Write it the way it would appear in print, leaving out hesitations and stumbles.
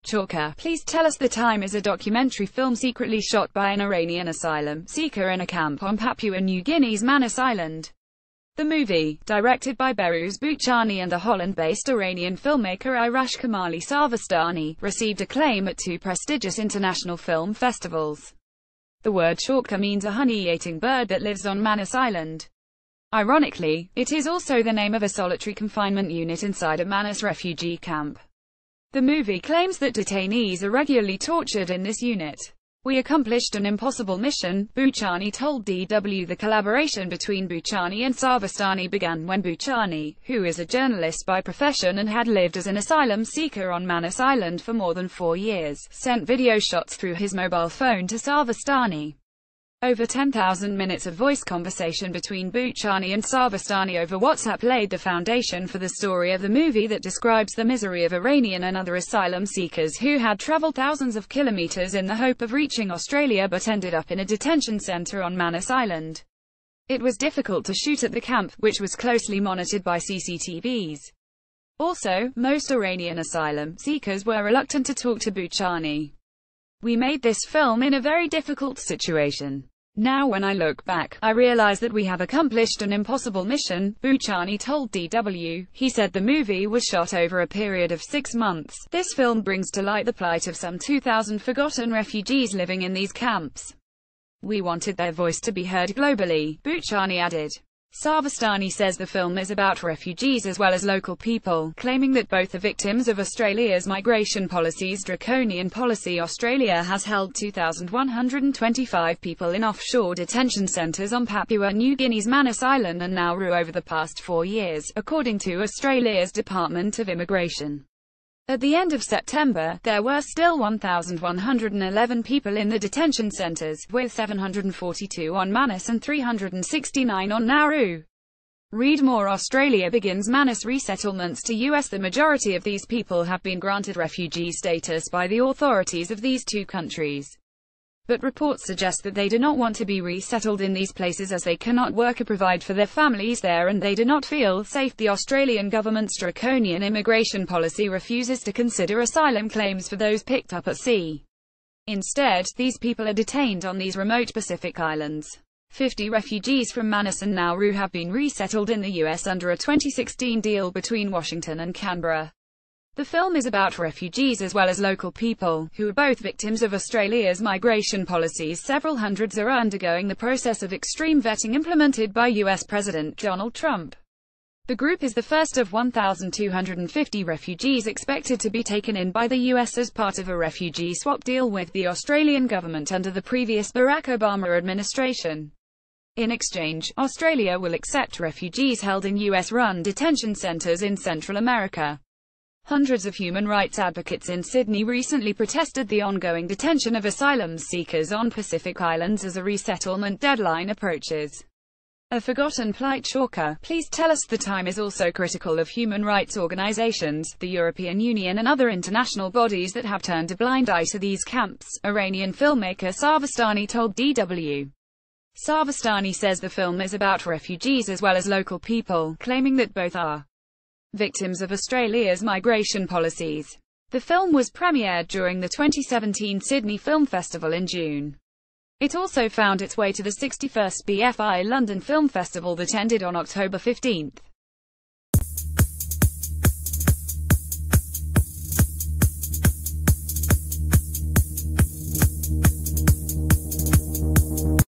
Chorka, Please Tell Us the Time is a documentary film secretly shot by an Iranian asylum seeker in a camp on Papua New Guinea's Manus Island. The movie, directed by Behrouz Boochani and the Holland-based Iranian filmmaker Irash Kamali Sarvastani, received acclaim at 2 prestigious international film festivals. The word chorka means a honey-eating bird that lives on Manus Island. Ironically, it is also the name of a solitary confinement unit inside a Manus refugee camp. The movie claims that detainees are regularly tortured in this unit. "We accomplished an impossible mission," Boochani told DW. The collaboration between Boochani and Sarvastani began when Boochani, who is a journalist by profession and had lived as an asylum seeker on Manus Island for more than 4 years, sent video shots through his mobile phone to Sarvastani. Over 10,000 minutes of voice conversation between Boochani and Sarvastani over WhatsApp laid the foundation for the story of the movie that describes the misery of Iranian and other asylum seekers who had traveled thousands of kilometers in the hope of reaching Australia but ended up in a detention center on Manus Island. It was difficult to shoot at the camp, which was closely monitored by CCTVs. Also, most Iranian asylum seekers were reluctant to talk to Boochani. "We made this film in a very difficult situation. Now when I look back, I realize that we have accomplished an impossible mission," Boochani told DW. He said the movie was shot over a period of 6 months. "This film brings to light the plight of some 2,000 forgotten refugees living in these camps. We wanted their voice to be heard globally," Boochani added. Sarvastani says the film is about refugees as well as local people, claiming that both are victims of Australia's migration policy's draconian policy. Australia has held 2,125 people in offshore detention centres on Papua New Guinea's Manus Island and Nauru over the past 4 years, according to Australia's Department of Immigration. At the end of September, there were still 1,111 people in the detention centres, with 742 on Manus and 369 on Nauru. Read more. Australia begins Manus resettlements to US. The majority of these people have been granted refugee status by the authorities of these 2 countries. But reports suggest that they do not want to be resettled in these places as they cannot work or provide for their families there and they do not feel safe. The Australian government's draconian immigration policy refuses to consider asylum claims for those picked up at sea. Instead, these people are detained on these remote Pacific islands. 50 refugees from Manus and Nauru have been resettled in the US under a 2016 deal between Washington and Canberra. The film is about refugees as well as local people, who are both victims of Australia's migration policies. Several hundreds are undergoing the process of extreme vetting implemented by US President Donald Trump. The group is the first of 1,250 refugees expected to be taken in by the US as part of a refugee swap deal with the Australian government under the previous Barack Obama administration. In exchange, Australia will accept refugees held in US-run detention centres in Central America. Hundreds of human rights advocates in Sydney recently protested the ongoing detention of asylum seekers on Pacific Islands as a resettlement deadline approaches. A forgotten plight. Chorka, Please Tell Us the Time is also critical of human rights organizations, the European Union and other international bodies that have turned a blind eye to these camps, Iranian filmmaker Sarvastani told DW. Sarvastani says the film is about refugees as well as local people, claiming that both are victims of Australia's migration policies. The film was premiered during the 2017 Sydney Film Festival in June. It also found its way to the 61st BFI London Film Festival that ended on October 15.